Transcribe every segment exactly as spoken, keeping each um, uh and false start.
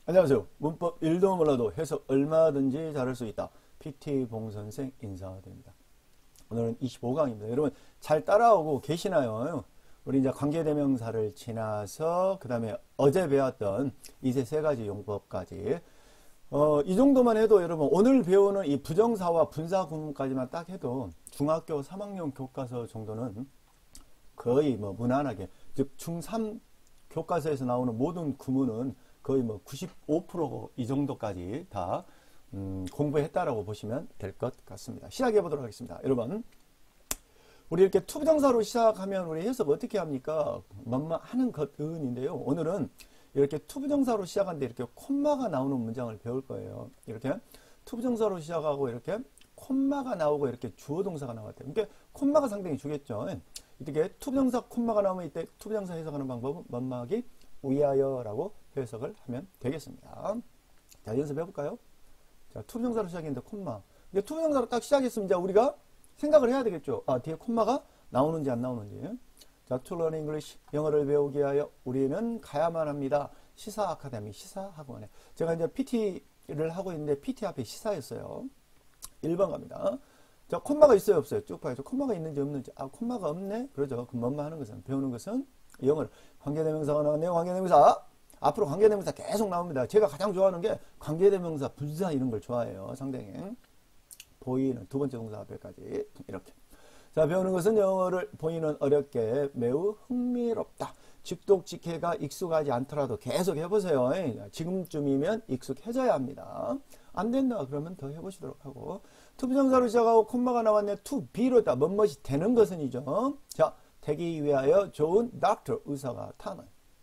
안녕하세요. 문법 일도 몰라도 해석 얼마든지 잘할 수 있다. 피티 봉선생 인사드립니다. 오늘은 이십오 강입니다. 여러분 잘 따라오고 계시나요? 우리 이제 관계대명사를 지나서 그 다음에 어제 배웠던 이제 세 가지 용법까지 어, 이 정도만 해도 여러분 오늘 배우는 이 부정사와 분사 구문까지만 딱 해도 중학교 삼 학년 교과서 정도는 거의 뭐 무난하게, 즉 중삼 교과서에서 나오는 모든 구문은 거의 뭐 구십오 퍼센트 이 정도까지 다 음, 공부했다라고 보시면 될 것 같습니다. 시작해 보도록 하겠습니다. 여러분, 우리 이렇게 투부정사로 시작하면 우리 해석 어떻게 합니까? 막막 하는 것은인데요. 오늘은 이렇게 투부정사로 시작하는데 이렇게 콤마가 나오는 문장을 배울 거예요. 이렇게 투부정사로 시작하고 이렇게 콤마가 나오고 이렇게 주어 동사가 나왔대요. 그러니까 콤마가 상당히 주겠죠. 이렇게 투부정사 콤마가 나오면 이때 투부정사 해석하는 방법은 만막이 위하여라고 해석을 하면 되겠습니다. 자, 연습해 볼까요? 자, 투부정사로 시작했는데 콤마. 이게 투부정사로 딱 시작했으면 이제 우리가 생각을 해야 되겠죠. 아, 뒤에 콤마가 나오는지 안 나오는지. 자, to learn English, 영어를 배우기 위하여 우리는 가야만 합니다. 시사 아카데미, 시사 학원에. 제가 이제 피티를 하고 있는데 피티 앞에 시사였어요. 일 번 갑니다. 자, 콤마가 있어요, 없어요? 쭉 봐야죠. 콤마가 있는지 없는지. 아, 콤마가 없네? 그러죠. 그럼 뭐뭐 하는 것은, 배우는 것은 영어를. 관계대명사가 나왔네요. 관계대명사. 앞으로 관계대명사 계속 나옵니다. 제가 가장 좋아하는 게 관계대명사, 분사 이런 걸 좋아해요. 상당히. 보이는 두 번째 동사 앞에까지 이렇게. 자, 배우는 것은 영어를 보이는 어렵게 매우 흥미롭다. 직독직해가 익숙하지 않더라도 계속 해보세요. 지금쯤이면 익숙해져야 합니다. 안 된다 그러면 더 해보시도록 하고. 투부정사로 시작하고 콤마가 나왔네. to be로다. 뭐뭇이 되는 것은이죠. 자, 되기 위하여 좋은 doctor, 의사가 타는.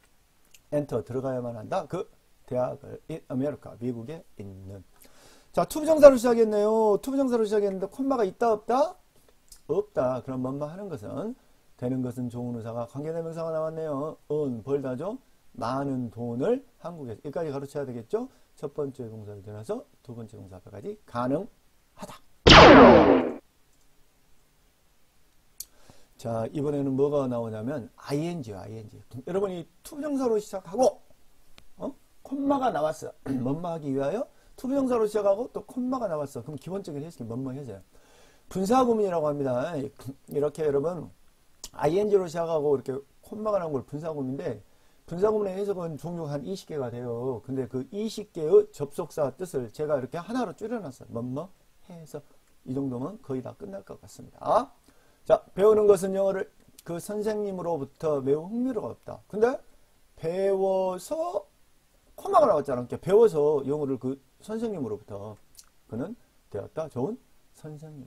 엔터 들어가야만 한다. 그 대학을 in America, 미국에 있는. 자, 투부정사로 시작했네요. 투부정사로 시작했는데 콤마가 있다 없다? 없다. 그럼 뭐뭐 하는 것은, 되는 것은 좋은 의사가, 관계대명사가 나왔네요. 은 벌다죠. 많은 돈을 한국에서, 여기까지 가르쳐야 되겠죠. 첫 번째 동사를 지나서 두 번째 동사 앞에까지 가능하다. 자, 이번에는 뭐가 나오냐면 아이엔지요. 아이엔지. 여러분이 투부정사로 시작하고 어? 콤마가 나왔어. 뭐뭐 하기 위하여 투부정사로 시작하고 또 콤마가 나왔어. 그럼 기본적인 해석이 뭐뭐 해줘요. 분사구문이라고 합니다. 이렇게 여러분 아이엔지로 시작하고 이렇게 콤마가 나온 걸 분사구문인데, 분사구문의 해석은 종류 한 이십 개가 돼요. 근데 그 이십 개의 접속사 뜻을 제가 이렇게 하나로 줄여놨어요. 뭐뭐 해서 이 정도면 거의 다 끝날 것 같습니다. 자, 배우는 것은 영어를 그 선생님으로부터 매우 흥미롭다. 근데 배워서 콤마가 나왔잖아. 그러니까 배워서 영어를 그 선생님으로부터 그는 되었다. 좋은 선생님.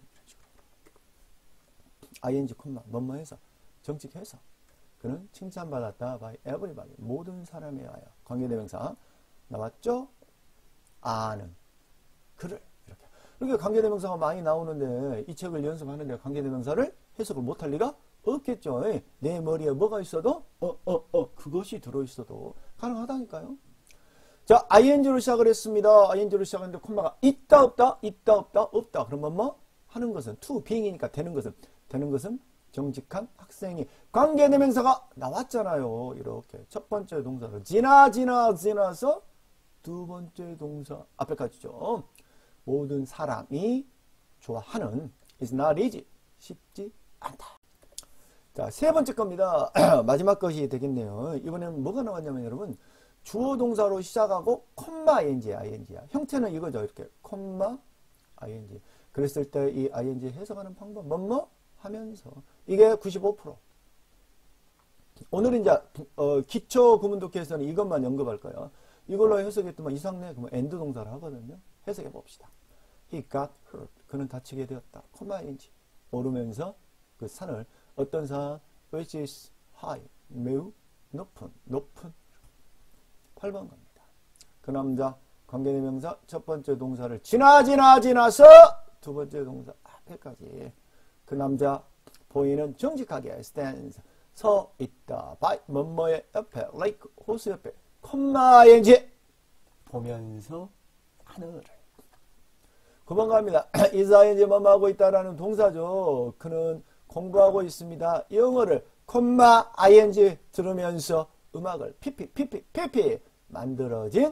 아이엔지 콤마 뭐뭐 해서 정직해서 그는 칭찬받았다. by everybody, 모든 사람에 의하여. 관계대명사 나왔죠? 아는 그를. 이렇게. 이렇게 관계대명사가 많이 나오는데 이 책을 연습하는데 관계대명사를 해석을 못할 리가 없겠죠. 내 머리에 뭐가 있어도 어 어 어 그것이 들어있어도 가능하다니까요. 자, 아이엔지로 시작을 했습니다. 아이엔지로 시작했는데 콤마가 있다 없다? 있다 없다? 없다. 그러면 뭐 하는 것은 to being이니까 되는 것은, 되는 것은 정직한 학생이. 관계대명사가 나왔잖아요. 이렇게 첫 번째 동사를 지나 지나 지나서 두 번째 동사 앞에까지죠. 모든 사람이 좋아하는. is not easy. 쉽지 않다. 자, 세 번째 겁니다. 마지막 것이 되겠네요. 이번에는 뭐가 나왔냐면 여러분, 주어 동사로 시작하고 콤마 아이엔지, 아이엔지야. 형태는 이거죠. 이렇게 콤마 아이엔지. 그랬을 때 이 아이엔지 해석하는 방법 뭐뭐 하면서, 이게 구십오 퍼센트. 오늘은 이제 어, 기초 구문 독해에서는 이것만 언급할 거예요. 이걸로 해석했더만 이상네. 그러면 엔드 동사를 하거든요. 해석해 봅시다. He got hurt. 그는 다치게 되었다. 콤마 아이엔지. 오르면서 그 산을, 어떤 산? which is high. 매우 높은, 높은. 팔 번 갑니다. 그 남자, 관계대명사 첫 번째 동사를 지나 지나 지나서 두 번째 동사 앞에까지. 그 남자 보이는 정직하게 stands, 서 있다. by 뭐뭐의 옆에, like 호수 옆에, 콤마 아이엔지 보면서 하늘을. 구 번 갑니다. is 아이엔지 뭐뭐 하고 있다라는 동사죠. 그는 공부하고 있습니다. 영어를 콤마 아이엔지 들으면서 음악을 피피 피피 피피 만들어진 그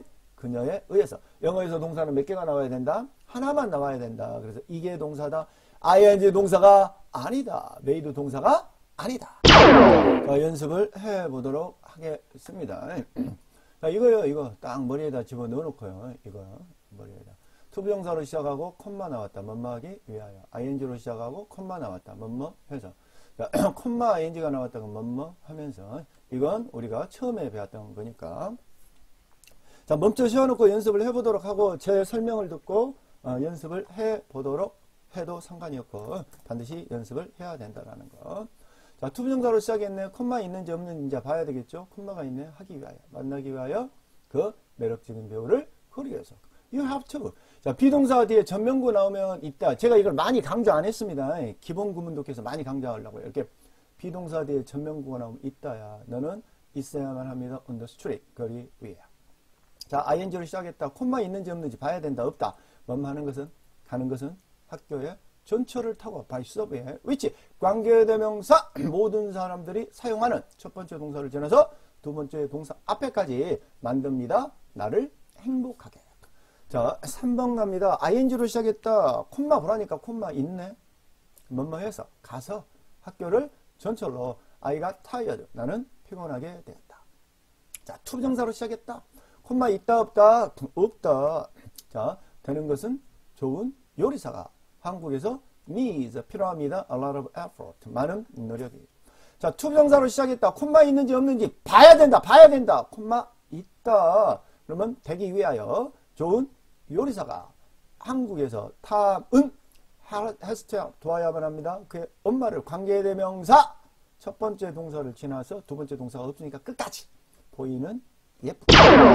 그녀에 의해서. 영어에서 동사는 몇 개가 나와야 된다? 하나만 나와야 된다. 그래서 이게 동사다. 아이엔지 동사가 아니다. 메이드 동사가 아니다. 자, 연습을 해보도록 하겠습니다. 자, 이거요, 이거 딱 머리에다 집어 넣어놓고요. 이거 머리에다. 투부정사로 시작하고 콤마 나왔다. 뭐뭐하기 위하여. 아이엔지로 시작하고 콤마 나왔다. 뭐뭐 해서. 자, 콤마 아이엔지가 나왔다. 그럼 뭐뭐 하면서. 이건 우리가 처음에 배웠던 거니까. 자, 멈춰 세워놓고 연습을 해보도록 하고 제 설명을 듣고 어, 연습을 해보도록 해도 상관이 없고 반드시 연습을 해야 된다라는 거. 자, 투부정사로 시작했네. 콤마 있는지 없는지 이제 봐야 되겠죠. 콤마가 있네. 하기 위하여. 만나기 위하여 그 매력적인 배우를 그리기 위해서. You have to. 자, 비동사 뒤에 전면구 나오면 있다. 제가 이걸 많이 강조 안 했습니다. 기본 구문독해서 많이 강조하려고요. 이렇게 비동사 뒤에 전면구가 나오면 있다야. 너는 있어야만 합니다. on the street. 거리 위에. 자, 아이엔지로 시작했다. 콤마 있는지 없는지 봐야 된다. 없다. 뭐뭐 하는 것은, 가는 것은 학교에 전철을 타고 by subway which 관계대명사 모든 사람들이 사용하는 첫 번째 동사를 지나서 두 번째 동사 앞에까지 만듭니다. 나를 행복하게. 자, 삼 번 갑니다. 아이엔지로 시작했다. 콤마 보라니까 콤마 있네. 뭐뭐 해서 가서 학교를 전철로 I got tired. 나는 피곤하게 되었다. 자, 투부정사로 시작했다. 콤마 있다 없다? 없다. 자, 되는 것은 좋은 요리사가 한국에서 needs 필요합니다. a lot of effort. 많은 노력이. 자, 투부정사로 시작했다. 콤마 있는지 없는지 봐야 된다. 봐야 된다. 콤마 있다. 그러면 되기 위하여 좋은 요리사가 한국에서 탐은 has to 도와야만 합니다. 그의 엄마를 관계대명사 첫 번째 동사를 지나서 두 번째 동사가 없으니까 끝까지 보이는 예쁘다.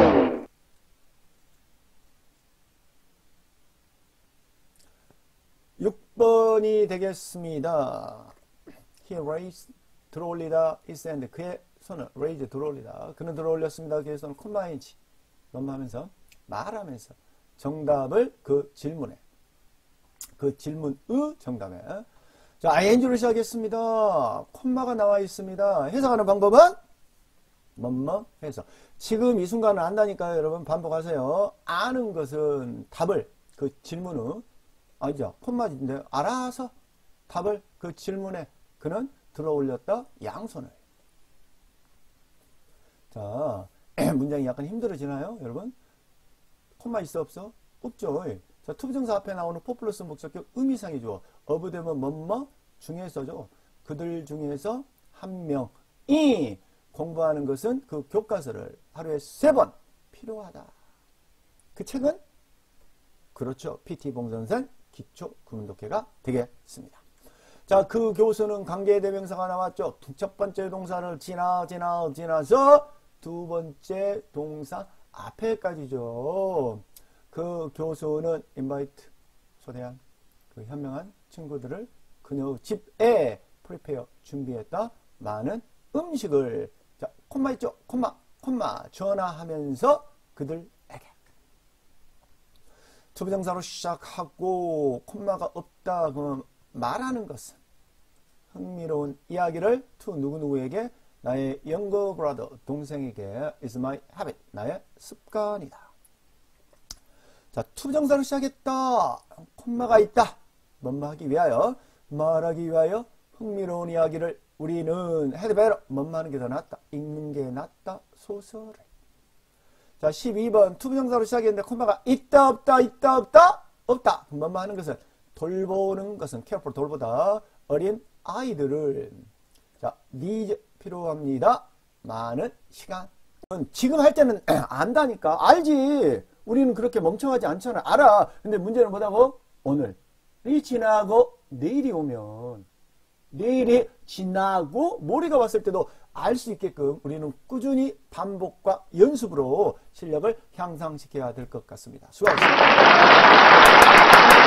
육 번이 되겠습니다. He raised 들어올리다 his hand 그의 손을 raise 들어올리다 그는 들어올렸습니다. 그의 손을 콤마인지 넘하면서 말하면서 정답을 그 질문에 그 질문의 정답에 자 아이엔지로 시작했습니다. 콤마가 나와 있습니다. 해석하는 방법은 뭐뭐 해서 지금 이 순간은 안다니까요. 여러분 반복하세요. 아는 것은 답을 그 질문의 아니죠. 콤마인데 알아서 답을 그 질문에 그는 들어올렸다. 양손을. 자 문장이 약간 힘들어지나요? 여러분 콤마 있어 없어? 없죠. 자 투부정사 앞에 나오는 포 플러스 목적격 의미상이 죠. 어브 되면 뭐뭐 중에서죠. 그들 중에서 한 명이 공부하는 것은 그 교과서를 하루에 세 번 필요하다. 그 책은 그렇죠. 피티 봉선생 기초 구문독해가 되겠습니다. 자, 그 교수는 관계대명사가 나왔죠. 첫 번째 동사를 지나 지나 지나서 두 번째 동사 앞에까지죠. 그 교수는 invite 초대한 그 현명한 친구들을 그녀의 집에 prepare 준비했다. 많은 음식을 자 콤마 있죠. 콤마 콤마 전화하면서 그들에게 투부정사로 시작하고 콤마가 없다 그러면 말하는 것은 흥미로운 이야기를 to 누구누구에게 나의 younger brother 동생에게 is my habit 나의 습관이다. 자 투부정사로 시작했다. 콤마가 있다. 뭐뭐 하기 위하여 말하기 위하여 흥미로운 이야기를 우리는 해도 better 뭐뭐 하는 게 더 낫다. 읽는 게 낫다. 소설을. 자 십이 번 투부정사로 시작했는데 콤마가 있다 없다 있다 없다 없다. 뭐뭐 하는 것은 돌보는 것은 careful 돌보다 어린 아이들을 자 needs 필요합니다. 많은 시간. 지금 할 때는 안다니까. 알지. 우리는 그렇게 멍청하지 않잖아. 알아. 근데 문제는 뭐다고? 오늘이 지나고 내일이 오면 내일이 지나고 모레가 왔을 때도 알 수 있게끔 우리는 꾸준히 반복과 연습으로 실력을 향상시켜야 될 것 같습니다. 수고하셨습니다.